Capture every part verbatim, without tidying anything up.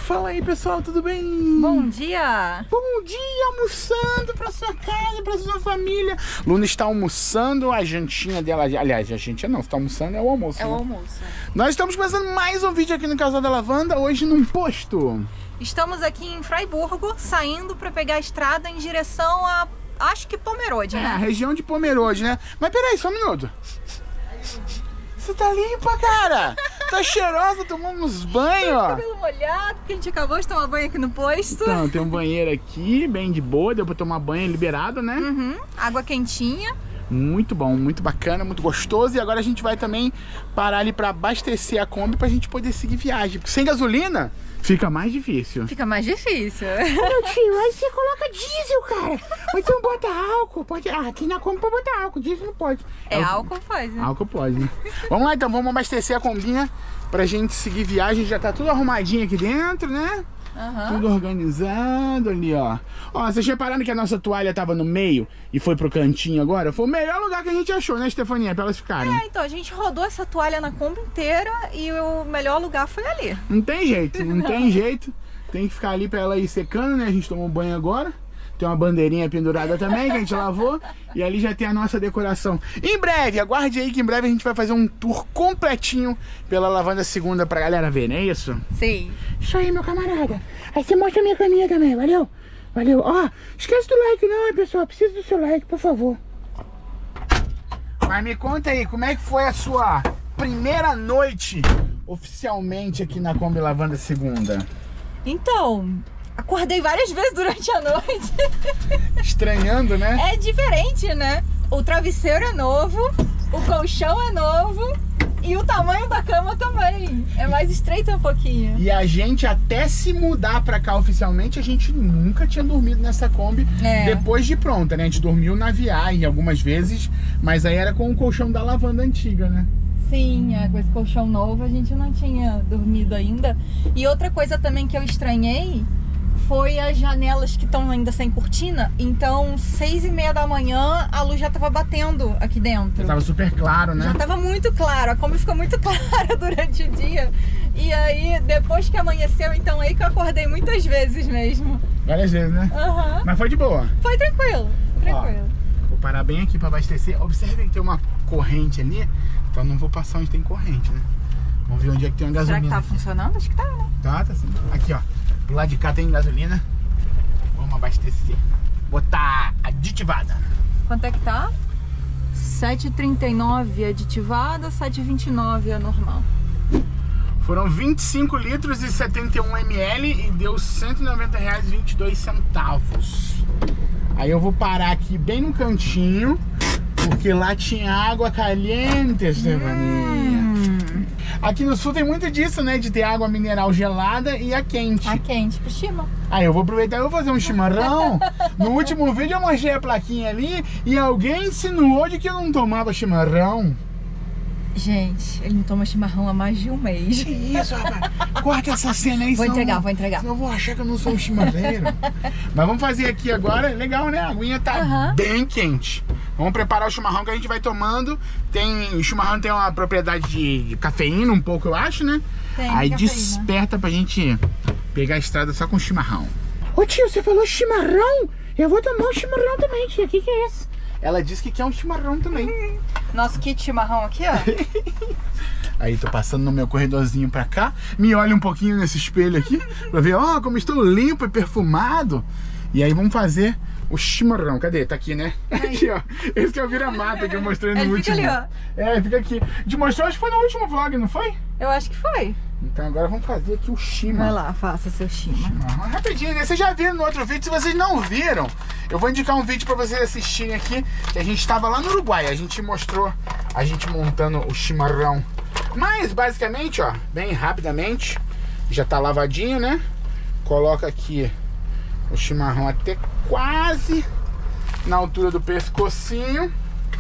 Fala aí, pessoal, tudo bem? Bom dia! Bom dia, almoçando pra sua casa, pra sua família. Luna está almoçando, a jantinha dela, aliás, a jantinha não, você tá almoçando, é o almoço. É né? o almoço. Nós estamos começando mais um vídeo aqui no Casal da Lavanda, hoje num posto. Estamos aqui em Fraiburgo, saindo para pegar a estrada em direção a, acho que Pomerode, É, né? a região de Pomerode, né? Mas peraí, só um minuto. Você tá limpa, cara! Tá cheirosa, tomando uns banhos, ó. Cabelo molhado, porque a gente acabou de tomar banho aqui no posto. Então, tem um banheiro aqui, bem de boa, deu pra tomar banho liberado, né? Uhum, água quentinha. Muito bom, muito bacana, muito gostoso. E agora a gente vai também parar ali pra abastecer a Kombi pra gente poder seguir viagem. Porque sem gasolina fica mais difícil. Fica mais difícil. Meu tio, aí você coloca diesel, cara. Ou então bota álcool. Pode... Ah, aqui na Kombi pode botar álcool, diesel não pode. É, álcool faz, né? Álcool pode, né? Vamos lá então, vamos abastecer a Kombinha pra gente seguir viagem. Já tá tudo arrumadinho aqui dentro, né? Uhum. Tudo organizado ali, ó. Ó, vocês repararam que a nossa toalha tava no meio e foi pro cantinho agora? Foi o melhor lugar que a gente achou, né, Stefaninha? Pra elas ficarem. É, então, a gente rodou essa toalha na Kombi inteira e o melhor lugar foi ali. Não tem jeito, não tem jeito. Tem que ficar ali pra ela ir secando, né? A gente tomou banho agora. Tem uma bandeirinha pendurada também, que a gente lavou. E ali já tem a nossa decoração. Em breve, aguarde aí que em breve a gente vai fazer um tour completinho pela Lavanda Segunda pra galera ver, não é isso? Sim. Isso aí, meu camarada. Aí você mostra a minha caminha também, valeu? Valeu. Ó, esquece do like não, hein, pessoal. Preciso do seu like, por favor. Mas me conta aí, como é que foi a sua primeira noite oficialmente aqui na Kombi Lavanda Segunda? Então, acordei várias vezes durante a noite. Estranhando, né? É diferente, né? O travesseiro é novo, o colchão é novo e o tamanho da cama também. É mais estreito um pouquinho. E a gente, até se mudar pra cá oficialmente, a gente nunca tinha dormido nessa Kombi É. depois de pronta, né? A gente dormiu na viagem algumas vezes, mas aí era com o colchão da lavanda antiga, né? Sim, é, com esse colchão novo a gente não tinha dormido ainda. E outra coisa também que eu estranhei foi as janelas que estão ainda sem cortina. Então, seis e meia da manhã, a luz já tava batendo aqui dentro. Tava super claro, né? Já tava muito claro, a Kombi ficou muito clara durante o dia. E aí, depois que amanheceu, então aí que eu acordei muitas vezes mesmo. Várias vezes, né? Aham. Mas foi de boa. Foi tranquilo, tranquilo. Ó, vou parar bem aqui pra abastecer. Observem que tem uma corrente ali, então não vou passar onde tem corrente, né? Vamos ver onde é que tem uma Será gasolina. que tá aqui. funcionando? Acho que tá, né? Tá, tá sim. Aqui, ó. Do lado de cá tem gasolina. Vamos abastecer. Botar aditivada. Quanto é que tá? sete e trinta e nove aditivada, sete e vinte e nove a normal. Foram vinte e cinco litros e setenta e um mililitros e deu cento e noventa reais e vinte e dois centavos. Aí eu vou parar aqui bem no cantinho, porque lá tinha água caliente, Stefaninha. Hum, Aqui no sul tem muito disso, né? De ter água mineral gelada e a quente. a quente, por cima. Aí eu vou aproveitar e vou fazer um chimarrão. No último vídeo eu mostrei a plaquinha ali e alguém insinuou de que eu não tomava chimarrão. Gente, ele não toma chimarrão há mais de um mês. Que isso, rapaz? Corta essa cena aí, Vou senão- entregar, vou entregar. Senão eu vou achar que eu não sou um chimarreiro. Mas vamos fazer aqui agora, legal, né? A aguinha tá Aham. bem quente. Vamos preparar o chimarrão que a gente vai tomando. Tem, o chimarrão tem uma propriedade de, de cafeína um pouco, eu acho, né? Tem Aí cafeína. desperta pra gente pegar a estrada só com chimarrão. Ô tio, você falou chimarrão? Eu vou tomar um chimarrão também, tio. O que que é esse? Ela disse que quer um chimarrão também. Nosso kit chimarrão aqui, ó. Aí tô passando no meu corredorzinho pra cá. Me olha um pouquinho nesse espelho aqui pra ver, ó, como estou limpo e perfumado. E aí vamos fazer o chimarrão. Cadê? Tá aqui, né? Aqui, ó. Esse que é o vira-mata que eu mostrei no Ele último. fica ali, ó. É, fica aqui. Te mostrou, acho que foi no último vlog, não foi? Eu acho que foi. Então agora vamos fazer aqui o chima. Vai lá, faça seu chima. Chimarrão. Rapidinho, né? Vocês já viram no outro vídeo. Se vocês não viram, eu vou indicar um vídeo pra vocês assistirem aqui. Que a gente estava lá no Uruguai. A gente mostrou a gente montando o chimarrão. Mas basicamente, ó, bem rapidamente, já tá lavadinho, né? Coloca aqui o chimarrão até quase na altura do pescocinho.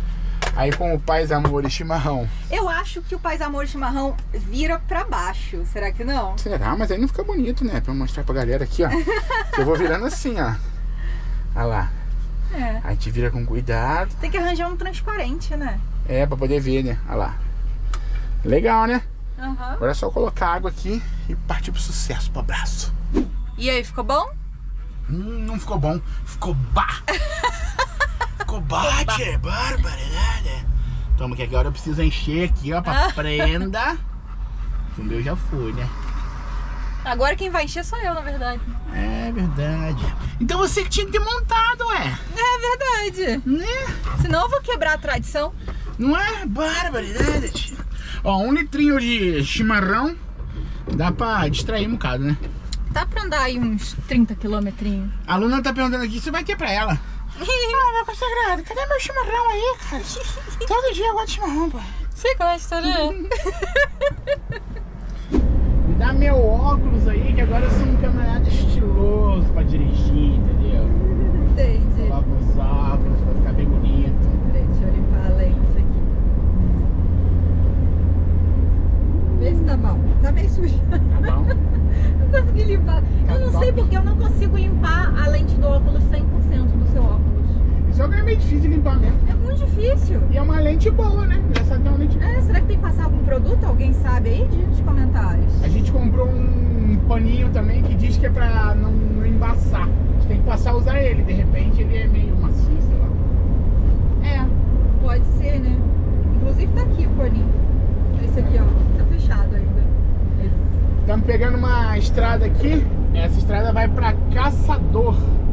Aí com o Paz, Amor e Chimarrão. Eu acho que o Paz, Amor e Chimarrão vira pra baixo. Será que não? Será? Mas aí não fica bonito, né? Pra mostrar pra galera aqui, ó. Eu vou virando assim, ó. Olha lá. É. Aí te vira com cuidado. Tem que arranjar um transparente, né? É, pra poder ver, né? Olha lá. Legal, né? Uhum. Agora é só colocar água aqui e partir pro sucesso, pro abraço. E aí, ficou bom? Hum, não ficou bom. Ficou bah. Ficou bah, tchê. Barbaridade. Toma, que agora eu preciso encher aqui, ó, pra prenda. O meu já foi, né? Agora quem vai encher sou eu, na verdade. É verdade. Então você que tinha que ter montado, ué. É verdade. Né? Senão eu vou quebrar a tradição. Não é? Barbaridade, tia. Ó, um litrinho de chimarrão dá pra distrair um bocado, né? Dá pra andar aí uns trinta quilômetrinhos. A Luna tá perguntando aqui se vai ter pra ela. Ah, meu consagrado, cadê meu chimarrão aí, cara? Todo dia eu gosto de chimarrão, pô. Você gosta, né? Me dá meu óculos aí, que agora eu sou um camarada estiloso pra dirigir, entendeu? Entendi. Coloca os óculos pra ficar bem bonito. Deixa eu limpar a lente aqui. Vê se tá bom. Tá meio sujo. Tá bom? Não consegui limpar. Tá Eu não top. sei porque eu não consigo limpar a lente do óculos cem por cento do seu óculos. Isso é meio difícil de limpar mesmo. É muito difícil. E é uma lente boa, né? Engraçado que é uma lente boa. É, será que tem que passar algum produto? Alguém sabe aí? Diz nos comentários. A gente comprou um paninho também que diz que é pra não, não embaçar. A gente tem que passar a usar ele. De repente ele é meio macio, sei lá. É, pode ser, né? Inclusive tá aqui o paninho. Esse aqui, ó. Tá fechado ainda. Esse. Estamos pegando uma estrada aqui. Essa estrada vai pra Caçador.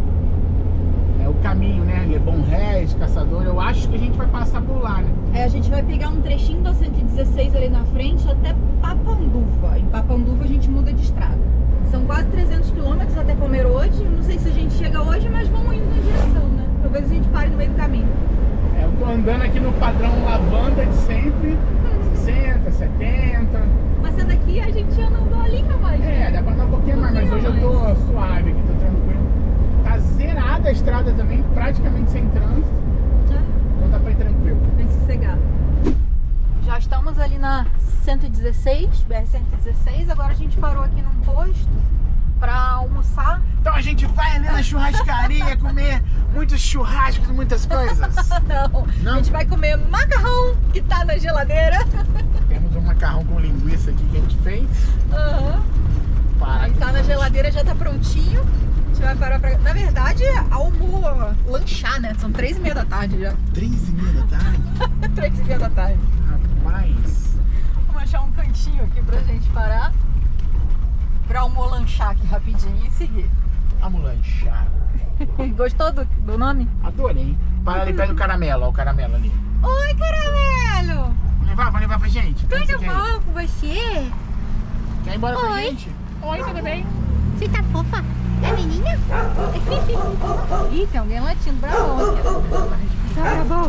É o caminho, né? Lebon Rez, Caçador. Eu acho que a gente vai passar por lá, né? É, a gente vai pegar um trechinho da cento e dezesseis ali na frente até Papanduva. Em Papanduva a gente muda de estrada. São quase trezentos quilômetros até Pomerode. Não sei se a gente chega hoje, mas vamos indo na direção, né? Talvez a gente pare no meio do caminho. É, eu tô andando aqui no padrão lavanda de sempre. sessenta, setenta. Mas sendo aqui a gente anda uma linha mais. É, dá pra andar um pouquinho mais, mas hoje eu tô suave aqui, tô tranquilo. Tá zerada a estrada também, praticamente sem trânsito. Então dá pra ir tranquilo. Bem sossegado. Já estamos ali na cento e dezesseis, B R cento e dezesseis. Agora a gente parou aqui num posto pra almoçar. Então a gente vai ali na churrascaria comer muitos churrascos e muitas coisas. Não, Não? a gente vai comer macarrão que tá na geladeira. Temos um macarrão com linguiça aqui que a gente fez. Aham. Para Aí tá na geladeira, já tá prontinho. A gente vai parar pra... Na verdade, almo lanchar, né? São três e meia da tarde já. Três e meia da tarde? Três e meia da tarde. Rapaz. Vamos achar um cantinho aqui pra gente parar. Pra almolanchar aqui rapidinho e seguir. Vamos lanchar. Gostou do, do nome? Adorei. Para ali perto do caramelo, ó, o caramelo ali. Oi, caramelo! Vamos levar, vamos levar pra gente? Quem Tudo você quer ir? bom com você? Quer ir embora com a Oi. gente? Oi, tudo bem? Você tá fofa? É menina? Ih, tem alguém latindo bravão aqui. Tá bravão.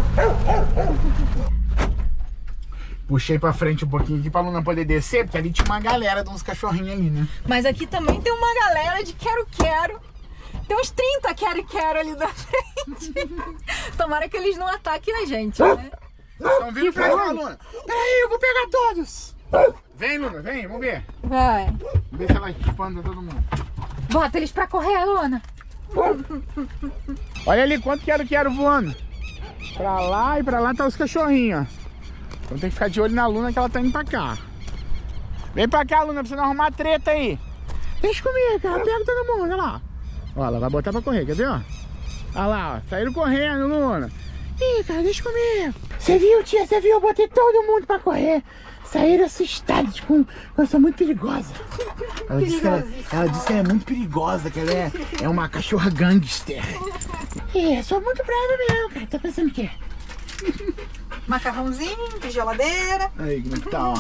Puxei pra frente um pouquinho aqui pra Luna poder descer, porque ali tinha uma galera de uns cachorrinhos ali, né? Mas aqui também tem uma galera de quero-quero. Tem uns trinta quero-quero ali da frente. Tomara que eles não ataquem a gente, né? Estão vindo pra cá, Luna. Peraí, eu vou pegar todos. Vem, Luna, vem, vamos ver. Vai. Vamos ver se ela espanta todo mundo. Bota eles pra correr, Luna. Olha ali quanto quero quero voando. Pra lá e pra lá tá os cachorrinhos, ó. Então tem que ficar de olho na Luna que ela tá indo pra cá. Vem pra cá, Luna, pra você não arrumar treta aí. Deixa comigo, cara. Pega todo mundo, olha lá. Ó, ela vai botar pra correr, quer ver, ó? Olha lá, ó. Saíram correndo, Luna. Ih, cara, deixa comigo. Você viu, tia? Você viu? Eu botei todo mundo pra correr. Saíram assustados com... Eu sou muito perigosa. Ela disse, que ela, ela disse que ela é muito perigosa, que ela é, é uma cachorra gangster. Ih, eu sou muito brava mesmo, cara. Tá pensando o quê? Macarrãozinho de geladeira. Aí, como é que tá, ó.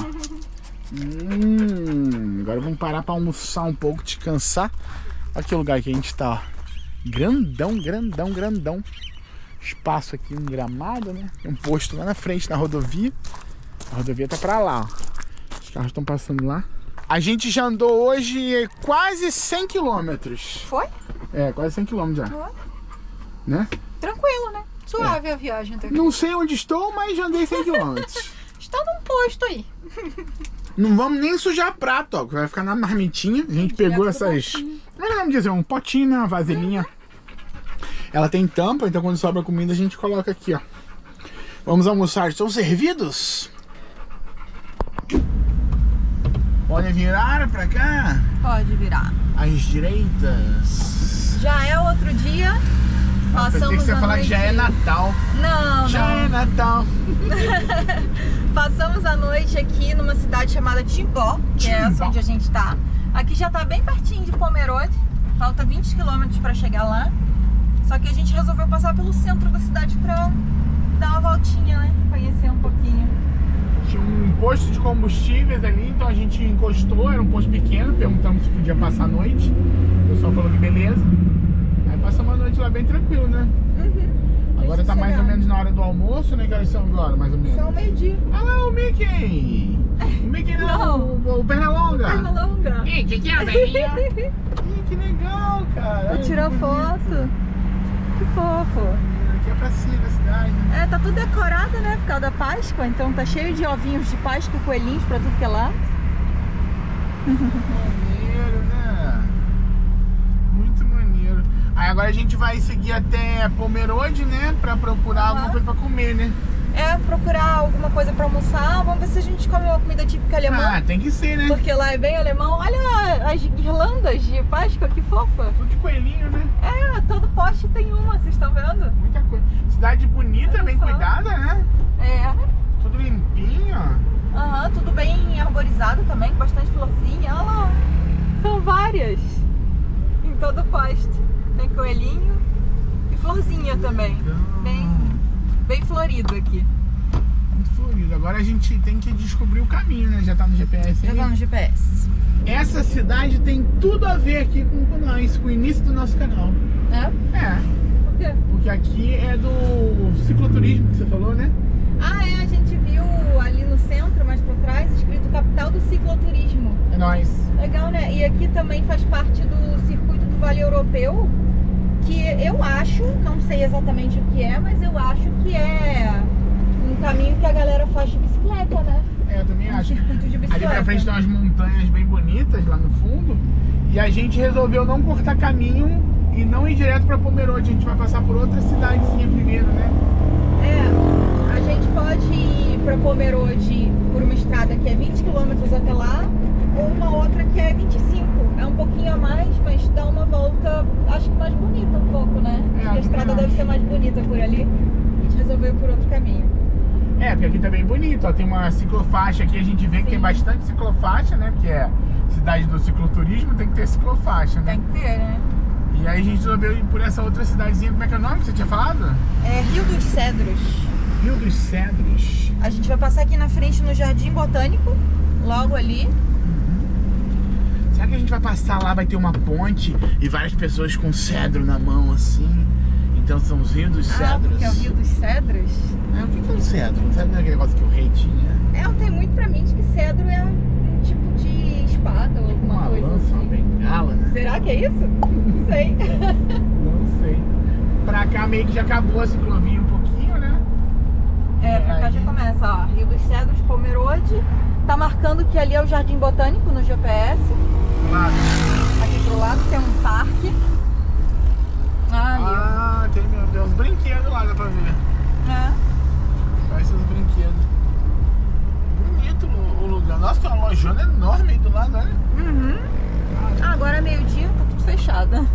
Hum, agora vamos parar pra almoçar um pouco, descansar. Olha que lugar que a gente tá, ó. Grandão, grandão, grandão. Espaço aqui, um gramado, né? Tem um posto lá na frente, na rodovia. A rodovia tá pra lá, ó. Os carros estão passando lá. A gente já andou hoje quase cem quilômetros. Foi? É, quase cem quilômetros já. Foi. Né? Tranquilo, né? Suave a viagem até aqui. Não sei onde estou, mas já andei cem quilômetros. Está num posto aí. Não vamos nem sujar prato, ó, que vai ficar na marmitinha. A gente pegou essas... Como é que vamos dizer? Um potinho, né? Uma vasilhinha. Ela tem tampa, então quando sobra comida a gente coloca aqui, ó. Vamos almoçar. Estão servidos? Pode virar pra cá? Pode virar. Às direitas. Já é outro dia. Ah, pensei que você ia falar que já é Natal. Não, já não. é Natal. Passamos a noite aqui numa cidade chamada Timbó, que é essa onde a gente tá. Aqui já tá bem pertinho de Pomerode. Falta vinte quilômetros pra chegar lá. Só que a gente resolveu passar pelo centro da cidade pra dar uma voltinha, né? Conhecer um pouquinho. Tinha um posto de combustíveis ali, então a gente encostou, era um posto pequeno, perguntamos se podia passar a noite. O pessoal falou que beleza. Aí passamos a noite lá bem tranquilo, né? Uhum. Agora tá mais ou menos na hora do almoço, né? Que horas são agora, mais ou menos? São meio-dia. Ah lá, o Mickey! O Mickey não, Não. O, o Pernalonga! Pernalonga. Ih, que que é, velhinha? Ih, que legal, cara! Vou tirar foto. Que fofo. Aqui é pra cima da cidade, né? É, tá tudo decorado, né? Por causa da Páscoa. Então tá cheio de ovinhos de Páscoa e coelhinhos pra tudo que é lado. Maneiro, né? Muito maneiro. Aí agora a gente vai seguir até Pomerode, né? Pra procurar Uhum. alguma coisa pra comer, né? É, procurar alguma coisa pra almoçar. Vamos ver se a gente come uma comida típica alemã. Ah, tem que ser, né? Porque lá é bem alemão. Olha as guirlandas de Páscoa, que fofa. Tudo de coelhinho, né? É, todo poste tem uma, vocês estão vendo? Muita coisa. Cidade bonita, Olha bem só. cuidada, né? É. Tudo limpinho, ó. Aham, tudo bem arborizado também, com bastante florzinha. Olha lá, são várias em todo poste. Tem coelhinho e florzinha também. Legal. Bem, bem florido aqui. Muito florido. Agora a gente tem que descobrir o caminho, né? Já tá no G P S Já aí. vamos no G P S. Essa cidade tem tudo a ver aqui com, com nós, com o início do nosso canal. É? É, Por quê? porque aqui é do cicloturismo que você falou, né? Ah, é, a gente viu ali no centro, mais por trás, escrito Capital do Cicloturismo. É nóis. Legal, né? E aqui também faz parte do circuito do Vale Europeu, que eu acho, não sei exatamente o que é, mas eu acho que é um caminho que a galera faz de bicicleta, né? É, eu também Um acho. circuito de Ali bicicleta. pra frente tem umas montanhas bem bonitas lá no fundo. E a gente resolveu não cortar caminho e não ir direto pra Pomerode. A gente vai passar por outra cidadezinha primeiro, né? É, a gente pode ir pra Pomerode por uma estrada que é vinte quilômetros até lá, ou uma outra que é vinte e cinco. É um pouquinho a mais, mas dá uma volta, acho que mais bonita um pouco, né? É, Acho que a eu estrada também deve acho. ser mais bonita por ali. A gente resolveu ir por outro caminho. É, porque aqui tá bem bonito, ó. Tem uma ciclofaixa aqui, a gente vê que Sim. tem bastante ciclofaixa, né? Porque é cidade do cicloturismo, tem que ter ciclofaixa, né? Tem que ter, né? E aí a gente resolveu ir por essa outra cidadezinha, como é que é o nome que você tinha falado? É Rio dos Cedros. Rio dos Cedros. A gente vai passar aqui na frente no Jardim Botânico, logo ali. Será que a gente vai passar lá, vai ter uma ponte e várias pessoas com cedro na mão, assim? Então são os rios dos Ah, cedros. porque é o Rio dos Cedros. É, o que que é um cedro? Um cedro não é aquele negócio que o rei tinha? É, eu tenho muito pra mim de que cedro é um tipo de espada ou alguma Uma coisa lança, uma assim. bengala, né? Será que é isso? Não sei. Não sei. Pra cá meio que já acabou a ciclovia um pouquinho, né? É, pra cá já começa, ó. Rio dos Cedros, Pomerode. Tá marcando que ali é o Jardim Botânico no G P S. Claro. Aqui pro lado tem um parque. Ah, ali. Ah, tem, meu Deus, brinquedos lá, dá pra ver. É. Parece os brinquedos. Bonito o, o lugar. Nossa, tem uma lojona enorme aí do lado, olha. Uhum. Ah, agora é meio-dia, tá tudo fechado.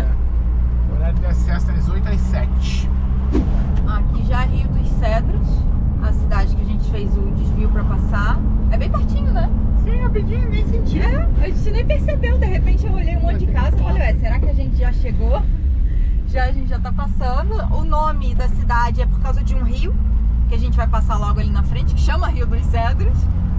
O horário de acesso das oito às sete. Aqui já é Rio dos Cedros, a cidade que a gente fez o desvio pra passar. É bem pertinho, né? Sim, rapidinho, nem senti. É, a gente nem percebeu. De repente eu olhei um monte de casa e falei, ué, será que a gente já chegou? Já, a gente já tá passando. O nome da cidade é por causa de um rio, que a gente vai passar logo ali na frente, que chama Rio dos Cedros.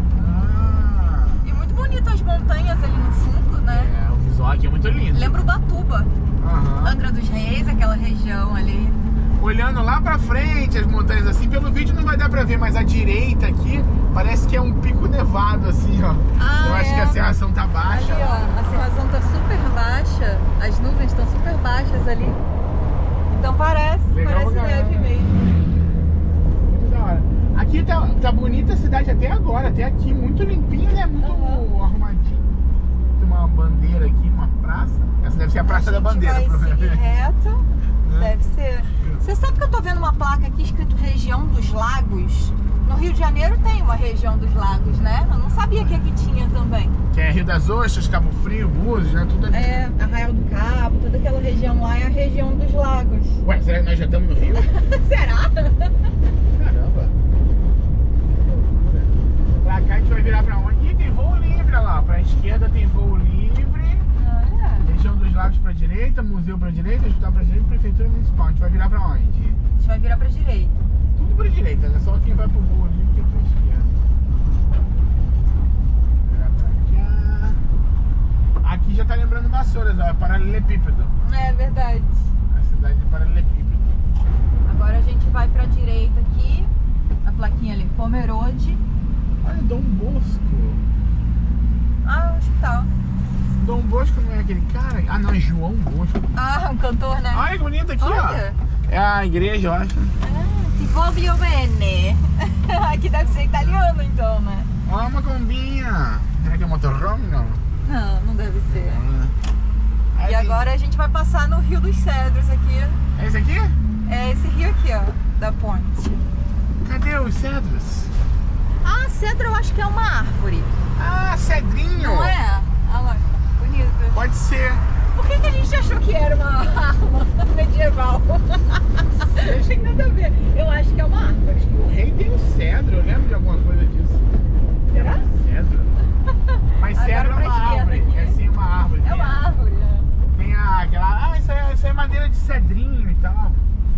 Ah, E muito bonito as montanhas ali no fundo, né? é, o visual aqui é muito lindo. Lembra Ubatuba, Aham. Angra dos Reis, aquela região ali. Olhando lá pra frente, as montanhas assim, pelo vídeo não vai dar pra ver, mas a direita aqui parece que é um pico nevado, assim, ó. Ah, Eu acho é. que a serração tá baixa. Ali, ó, a serração tá super baixa, as nuvens estão super baixas ali. Então parece, Legal parece pra neve caramba. mesmo. Muito da hora. Aqui tá, tá bonita a cidade até agora, até aqui, muito limpinho, né? Muito Aham. arrumadinho. Tem uma bandeira aqui, uma praça. Essa deve ser a Praça A da gente Bandeira, vai seguir provavelmente. reto, Né? deve ser. Você sabe que eu tô vendo uma placa aqui escrito região dos lagos? No Rio de Janeiro tem uma região dos lagos, né? Eu não sabia que aqui tinha também. Que é Rio das Ostras, Cabo Frio, Búzios, né? Tudo ali. É, Arraial do Cabo, toda aquela região lá é a região dos lagos. Ué, será que nós já estamos no Rio? Será? Caramba. Pra cá a gente vai virar pra onde? Ih, tem voo livre, olha lá. Pra esquerda tem voo livre. Ah, é. Região dos Lagos pra direita, museu pra direita, hospital pra direita, prefeitura municipal. A gente vai virar pra onde? A gente vai virar pra direita. Tudo pra direita, né? Só quem vai pro voo livre que é pra esquerda. Virar pra cá. Aqui já tá lembrando Vassouras, ó. É paralelepípedo. É verdade. A cidade de paralelepípedo. Agora a gente vai pra direita aqui. A plaquinha ali, Pomerode. Olha, Dom Bosco. Ah, o hospital. Dom Bosco não é aquele cara? Ah, não, é João Bosco. Ah, um cantor, né? Olha que bonito aqui, Olha. ó. É a igreja, eu acho. Ah, ti voglio bene. Aqui deve ser italiano, então, né? Olha uma combinha. Será que é motorhome? Não. Não, não deve ser. Ah. E agora a gente vai passar no Rio dos Cedros aqui. É esse aqui? É esse rio aqui, ó, da ponte. Cadê os cedros? Ah, cedro eu acho que é uma árvore. Ah, cedrinho. Não é? Olha lá, bonito. Pode ser. Por que, que a gente achou que era uma arma medieval? Não tem nada a ver. Eu acho que é uma árvore. O rei tem um cedro, eu lembro de alguma coisa disso. Será? Cedro. Mas Agora cedro é pra uma esquerda árvore. aqui. É sim uma árvore. É Tem uma a- árvore, né? Tem a, aquela. Ah, isso é, isso é madeira de cedrinho e tal.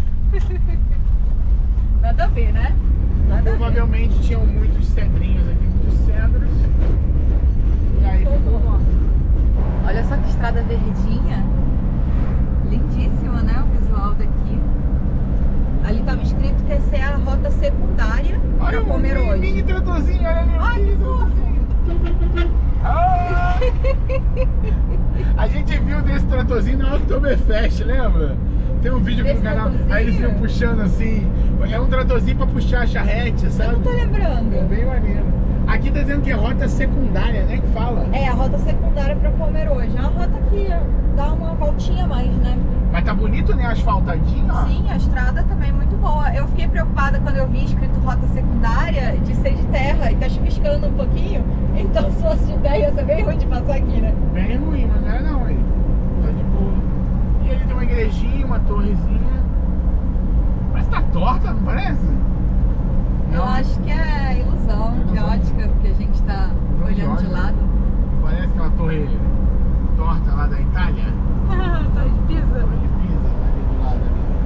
Nada a ver, né? Nada a ver. Provavelmente tinham muitos cedrinhos aqui, muitos cedros. E aí ficou. Olha só que estrada verdinha. Lindíssima, né? O visual daqui. Ali estava escrito que essa é a rota secundária para Olha comer um hoje. mini tratorzinho, olha ali. Ai, que fofo! Ah! A gente viu desse tratorzinho na Oktoberfest, lembra? Tem um vídeo aqui no Desse canal, tratorzinho? aí eles ficam puxando assim. É um tratorzinho pra puxar a charrete, Eu sabe? não tô É lembrando. bem maneiro. Aqui tá dizendo que é rota secundária, né? Que fala. É, a rota secundária para comer hoje. É uma rota que dá uma voltinha a mais, né? Mas tá bonito, né? Asfaltadinho, ó. Sim, a estrada também é muito boa. Eu fiquei preocupada quando eu vi escrito rota secundária de ser de terra e tá chuviscando um pouquinho. Então, se fosse de terra, ia ser bem ruim de passar aqui, né? Bem ruim, mas não é não, aí. Tá de boa. E ali tem uma igrejinha, uma torrezinha. Parece que tá torta, não parece? Eu Não. acho que é ilusão de Ilusão. ótica, porque a gente tá Ilusão de olhando de ótica. lado. Parece aquela torre torta lá da Itália. Tá de pisa. Torre de Pisa, ali do lado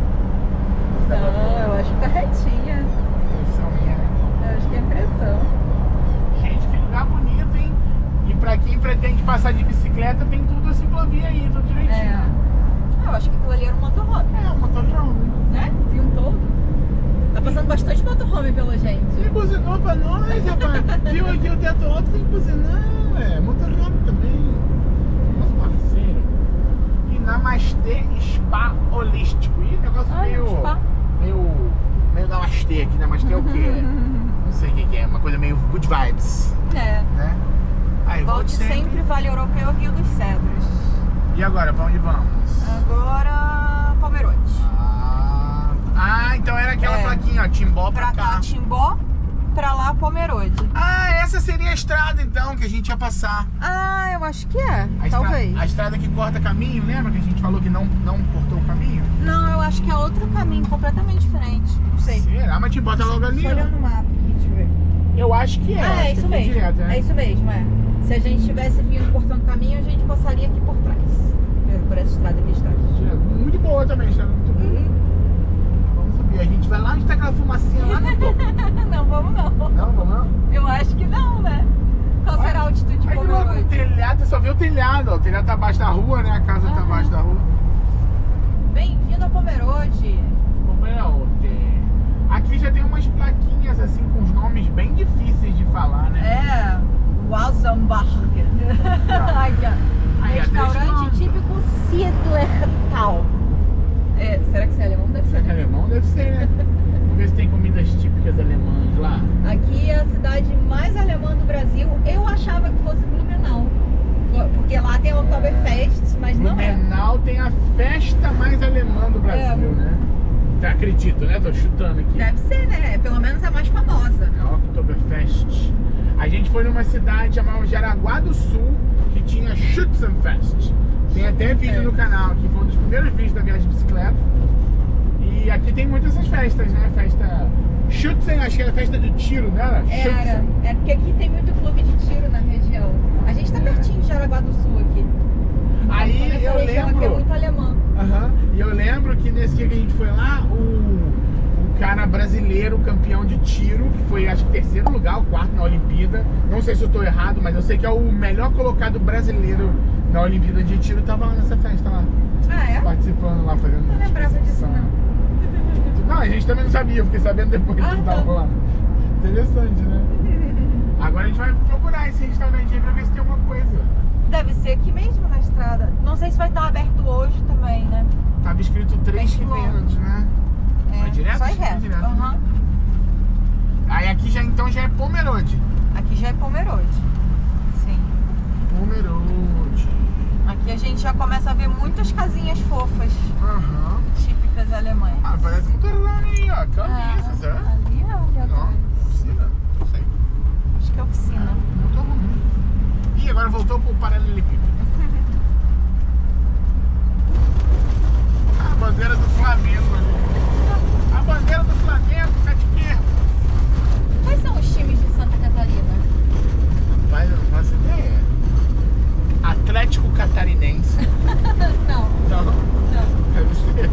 ali. Não, eu acho que tá retinha. Impressão minha, né? Eu acho que é impressão. Gente, que lugar bonito, hein? E pra quem pretende passar de bicicleta, tem tudo a ciclovia aí, tudo direitinho. É. Eu acho que aquilo ali era um motorhome, É, um motorhome. né? Vi um todo. Tá passando bastante motorhome pela Ele gente. buzinou pra nós, rapaz. Viu aqui o teto alto, tem que buzinar. É, motorhome também. Nosso parceiro. E Namastê Spa Holístico. Ih, negócio Ai, meio. spa. Meio. Meio Namastê aqui. Namastê é o quê? Não sei o que que é. Uma coisa meio good vibes, É. né? Aí, Volte sempre Vale Europeu Rio dos Cedros. E agora, pra onde vamos? Agora, Pomerode. Ah, ah, então era aquela É. plaquinha, ó. Timbó pra, Pra cá, cá. Timbó. Pra lá, Pomerode. Ah, essa seria a estrada então que a gente ia passar. Ah, eu acho que é. A estra- Talvez. A estrada que corta caminho, lembra que a gente falou que não, não cortou o caminho? Não, eu acho que é outro caminho completamente diferente. Não sei. Será? Mas te bota logo ali. Só ó. olhando no mapa aqui, deixa eu ver. Eu acho que é. Ah, acho é que isso aqui mesmo. direto, né? É isso mesmo, é. Se a gente tivesse vindo cortando caminho, a gente passaria aqui por trás. Por essa estrada aqui de trás. Muito boa também, estrada muito boa. Uhum. Vamos subir. A gente vai lá onde tá aquela fumacinha lá no topo. Não, vamos não. Não, vamos não? Eu acho que não, né? Qual será a altitude de Aí logo o Pomerode? telhado, você só vê o telhado, ó. O telhado tá abaixo da rua, né? A casa tá Aham. abaixo da rua. Bem-vindo a Pomerode. Pomerode. Aqui já tem umas plaquinhas assim com os nomes bem difíceis de falar, né? É, Wassenbach. Aqui, ó. Aí, Restaurante atrás de típico Siedlertal. É, será que isso é alemão? Deve Será ser. que é alemão? Deve ser, né? Vamos ver se tem comidas típicas alemãs lá. Aqui é a cidade mais alemã do Brasil. Eu achava que fosse Blumenau. Porque lá tem o Oktoberfest, mas não é. Blumenau tem a festa mais alemã do Brasil, É. né? Tá Acredito, né? Tô chutando aqui. Deve ser, né? Pelo menos é a mais famosa. É o Oktoberfest. A gente foi numa cidade chamada Jaraguá do Sul, que tinha Schützenfest. Tem até vídeo no canal aqui, foi um dos primeiros vídeos da viagem de bicicleta. E aqui tem muitas essas festas, né? Festa Schützen, acho que era festa de tiro, né? Era, era, é porque aqui tem muito clube de tiro na região. A gente tá pertinho de Jaraguá do Sul aqui. Então, aí eu lembro. Aqui é muito alemã. Aham. E eu lembro que nesse dia que a gente foi lá, o, o cara brasileiro, campeão de tiro, que foi acho que terceiro lugar, o quarto na Olimpíada. Não sei se eu tô errado, mas eu sei que é o melhor colocado brasileiro na Olimpíada de tiro, tava lá nessa festa lá. Ah, é? Participando lá, fazendo. Não lembrava disso, não. Não, a gente também não sabia, eu fiquei sabendo depois Ah, que tá. tava lá. Interessante, né? Agora a gente vai procurar esse restaurante aí pra ver se tem alguma coisa. Deve ser aqui mesmo na estrada. Não sei se vai estar aberto hoje também, né? Tava escrito três Três quilômetros, né? É, Vai direto? só ir Vai reto. direto, né? Aham. Aí aqui já então já é Pomerode. Aqui já é Pomerode. Sim. Pomerode. Aqui a gente já começa a ver muitas casinhas fofas, Aham. típicas alemãs. Ah, parece um motorhome aí, ó. Camisa, Ah, será? ali é onde é Não, atrás. oficina? Não sei. Acho que é oficina. Motorhome. Ih, agora voltou pro paralelepípedo. A bandeira do Flamengo ali. A bandeira do Flamengo tá de quê? Quais são os times de Santa Catarina? Rapaz, eu não faço ideia. Atlético Catarinense. Não, Não, não. deve ser.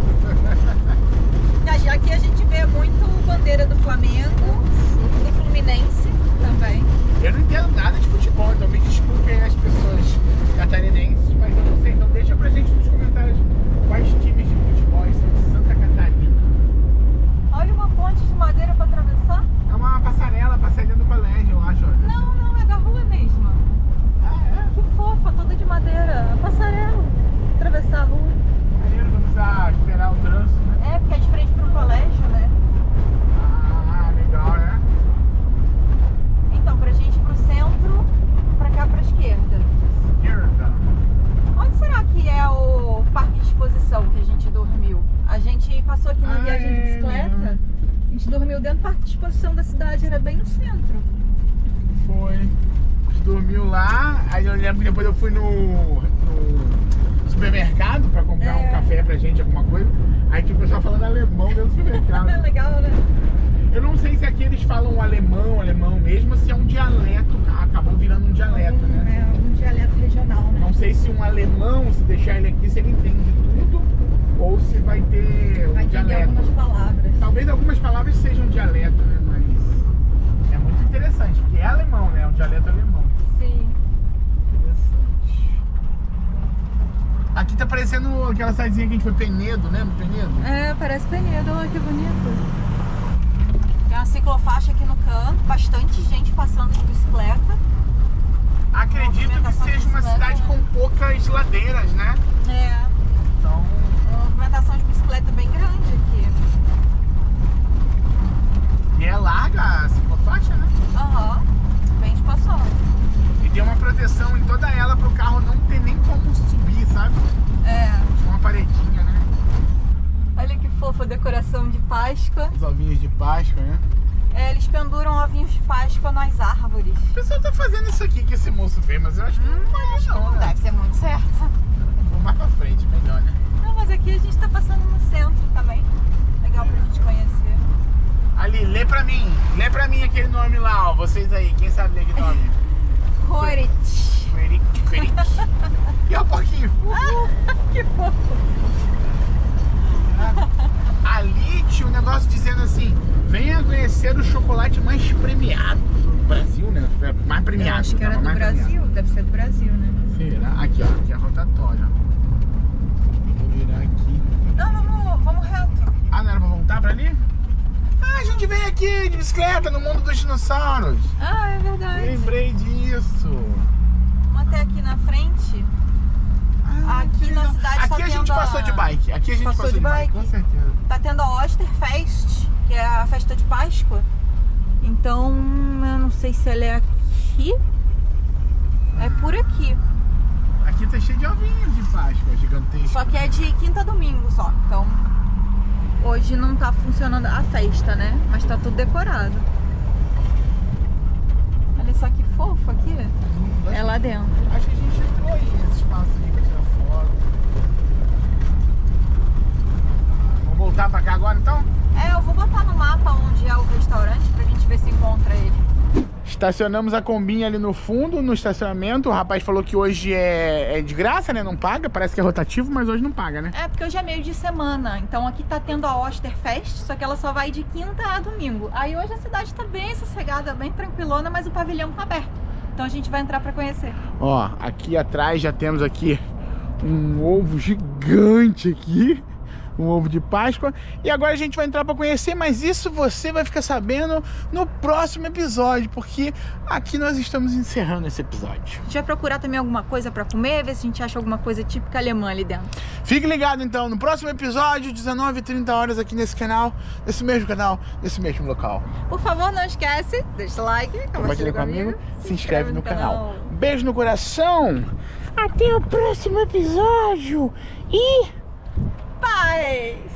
Aqui a gente vê muito bandeira do Flamengo, do Fluminense também. Eu não entendo nada de futebol, então me desculpem as pessoas catarinenses, mas eu não sei. Então deixa pra gente nos comentários quais times de futebol são de Santa Catarina. Olha uma ponte de madeira para atravessar. É uma passarela, passarinha do colégio, eu acho. Olha. Não, não, é da rua mesmo. Ah, Que fofa, toda de madeira. A passarela. Atravessar a rua. é? Maneiro, não precisa esperar o trânsito, né? É, porque é de frente pro colégio, né? Ah, legal, né? Então, pra gente ir pro centro, pra cá pra esquerda. Esquerda. Onde será que é o parque de exposição que a gente dormiu? A gente passou aqui na Ah, viagem de é, bicicleta. né? A gente dormiu dentro do parque de exposição da cidade, era bem no centro. Foi. A gente dormiu lá, aí eu lembro que depois eu fui no, no supermercado pra comprar É. um café pra gente, alguma coisa. Aí tinha o pessoal falando alemão dentro do supermercado. É legal, né? Eu não sei se aqui eles falam alemão, alemão mesmo, se é um dialeto, acabou virando um dialeto, né? É um dialeto regional, né? Não sei se um alemão, se deixar ele aqui, se ele entende tudo, ou se vai ter um Vai entender dialeto. algumas palavras. Talvez algumas palavras sejam dialeto, né? Mas é muito interessante, porque é alemão, né? É um dialeto alemão. Sim. Interessante. Aqui tá parecendo aquela cidadezinha que a gente foi, Penedo, né? Penedo. É, parece Penedo, olha que bonito. Tem uma ciclofaixa aqui no canto, bastante gente passando de bicicleta. Acredito que Movimentação seja uma de bicicleta, cidade né? com poucas ladeiras, né? É, Então, uma movimentação de bicicleta bem grande aqui. e é larga a ciclofaixa, né? Aham, bem espaçosa. E tem uma proteção em toda ela para o carro não ter nem como subir, sabe? É, Uma paredinha, né? olha que fofa a decoração de Páscoa. Os ovinhos de Páscoa, né? É, eles penduram ovinhos de Páscoa nas árvores. O pessoal tá fazendo isso aqui que esse moço fez, mas eu acho que não pode Acho que não, não né? deve ser muito certo. Vou mais pra frente, melhor, né? Não, mas aqui a gente tá passando no centro também. Legal pra gente conhecer. Ali, lê pra mim, lê pra mim aquele nome lá, ó. Vocês aí, quem sabe ler aquele nome? Corit. Queric, Queric. E ó o porquinho. Que fofo. Ali tinha um negócio dizendo assim: venha conhecer o chocolate mais premiado do Brasil, né? Mais premiado. Eu acho que era tava do mais Brasil, premiado. deve ser do Brasil, né? Será? Aqui, ó, aqui é a rotatória. Vou virar aqui. Não, vamos, vamos reto. Ah, não era pra voltar pra ali? Ah, a gente veio aqui de bicicleta no mundo dos dinossauros. Ah, é verdade. Lembrei disso. Vamos até aqui na frente. Ah, Aqui que na legal. cidade Aqui tá a gente tendo a- passou de bike. Aqui a gente Passou passou, de de bike, bike? com certeza. Tá tendo a Osterfest, que é a festa de Páscoa. Então, eu não sei se ela é aqui. É por aqui. Aqui tá cheio de ovinhos de Páscoa, gigantesco. Só que é de quinta a domingo só. Então, Hoje não tá funcionando a festa, né? Mas tá tudo decorado. Olha só que fofo aqui. É lá dentro. Acho que a gente entrou aí nesse espaço aí pra tirar foto. Vamos voltar pra cá agora então? É, eu vou botar no mapa onde é o restaurante pra gente ver se encontra ele. Estacionamos a combinha ali no fundo, no estacionamento. O rapaz falou que hoje é, é de graça, né? Não paga. Parece que é rotativo, mas hoje não paga, né? É, porque hoje é meio de semana. Então aqui tá tendo a Osterfest, só que ela só vai de quinta a domingo. Aí hoje a cidade tá bem sossegada, bem tranquilona, mas o pavilhão tá aberto. Então a gente vai entrar pra conhecer. Ó, aqui atrás já temos aqui um ovo gigante aqui. Um ovo de Páscoa. E agora a gente vai entrar para conhecer, mas isso você vai ficar sabendo no próximo episódio, porque aqui nós estamos encerrando esse episódio. A gente vai procurar também alguma coisa para comer, ver se a gente acha alguma coisa típica alemã ali dentro. Fique ligado então, no próximo episódio, dezenove e trinta horas aqui nesse canal, nesse mesmo canal, nesse mesmo local. Por favor, não esquece, deixa o like, compartilha comigo, se inscreve no canal. Beijo no coração, até o próximo episódio e... Paz!